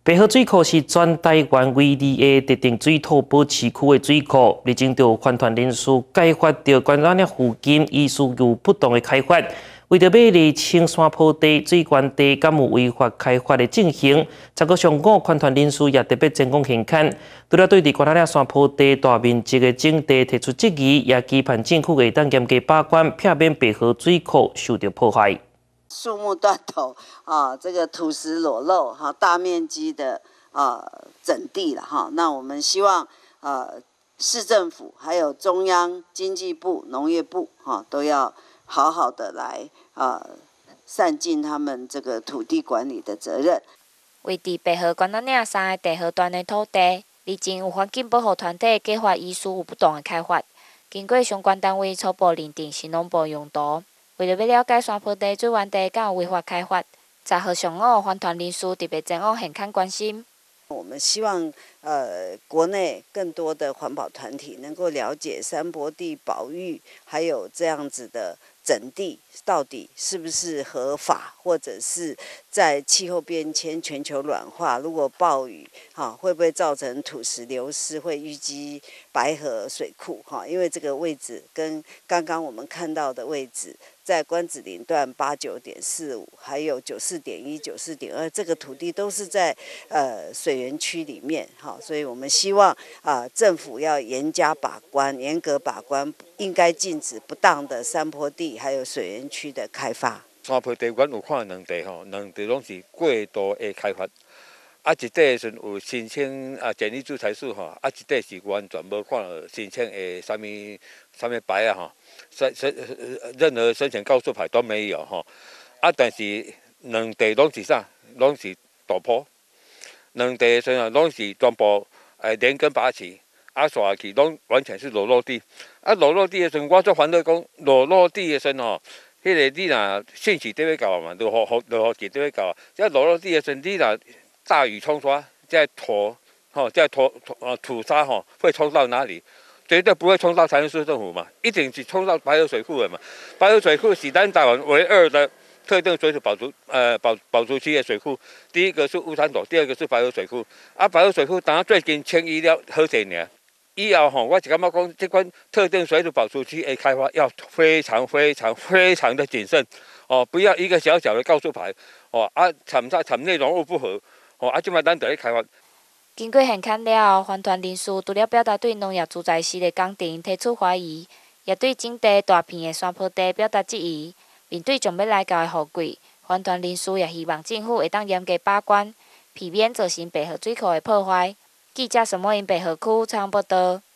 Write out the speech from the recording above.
白河水库是全台湾唯二的特定水土保持区的水库，历经着环团人士开发着关山岭附近依次有不同的开发，为着美丽青山坡地、水源地敢有违法开发的进行，10个上午环团人士也特别前往现勘，除了对伫关山岭山坡地大面积的整地提出质疑，也期盼政府会当严格把关，避免白河水库受到破坏。 树木断头啊，这个土石裸露哈，大面积的整地了哈。那我们希望市政府还有中央经济部、农业部哈，都要好好的来善尽他们这个土地管理的责任。 位伫白河关山岭山的地河段的土地，历经有环境保护团体计划依序有不当的开发，经过相关单位初步认定是农部用途。为了要了解山坡地、水源地敢有违法开发，10号上午环团人士特别前往现勘关心。 我们希望国内更多的环保团体能够了解山坡地保育，还有这样子的整地到底是不是合法，或者是在气候变迁、全球暖化，如果暴雨会不会造成土石流失，会淤积白河水库因为这个位置跟刚刚我们看到的位置，在关子岭段89.45，还有94.1、94.2，这个土地都是在水源区里面所以我们希望政府要严加把关、严格把关，应该禁止不当的山坡地还有水源区的开发。 山坡地阮有看两地两地拢是过度的开发，一块的时阵有申请建议制裁处一块是完全无看申请的什么牌任何申请告诉牌都没有但是两地拢是啥？拢是大坡，两地的时阵拢是全部连根拔起，刷去拢完全是裸露地。裸露地的时阵，我做反对讲裸露地的时阵迄个你若汛期都要到嘛，落雨季都要到。这裸露地的时阵，你若大雨冲刷，这土沙会冲到哪里？绝对不会冲到台中市政府嘛，一定是冲到白河水库的嘛。白河水库是咱台湾唯二的特定水土保存区的水库。第一个是乌山岛，第二个是白河水库。白河水库当然最近迁移了好几年。以后我是感觉讲，这款特定水土保存区的开发要非常的谨慎不要一个小小的告诉牌产内容物不合即摆咱就咧开发。 经过现勘了后，环团人士除了表达对农业自在司的工程提出怀疑，也对整地大片的山坡地表达质疑。面对将要来到的雨季，环团人士也希望政府会当严格把关，避免造成白河水库的破坏。记者沈某因白河区采访报道。